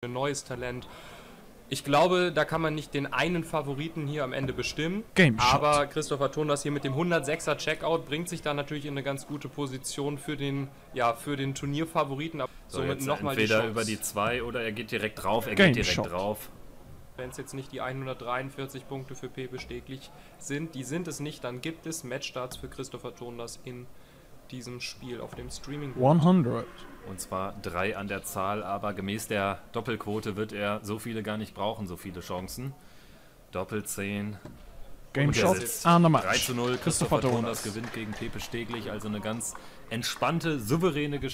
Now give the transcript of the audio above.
ein neues Talent. Ich glaube, da kann man nicht den einen Favoriten hier am Ende bestimmen. Aber Christopher Tondas hier mit dem 106er Checkout bringt sich da natürlich in eine ganz gute Position für den Turnierfavoriten. Somit nochmal entweder über die 2 oder er geht direkt drauf. Er geht direkt drauf. Wenn es jetzt nicht die 143 Punkte für Pepe Steglich sind, die sind es nicht, dann gibt es Matchstarts für Christopher Tondas in diesem Spiel auf dem Streaming. 100. Und zwar 3 an der Zahl, aber gemäß der Doppelquote wird er so viele gar nicht brauchen, so viele Chancen. Doppel 10. Game Shot and a Match. 3:0. Christopher Tondas gewinnt gegen Pepe Steglich, also eine ganz entspannte, souveräne Geschichte.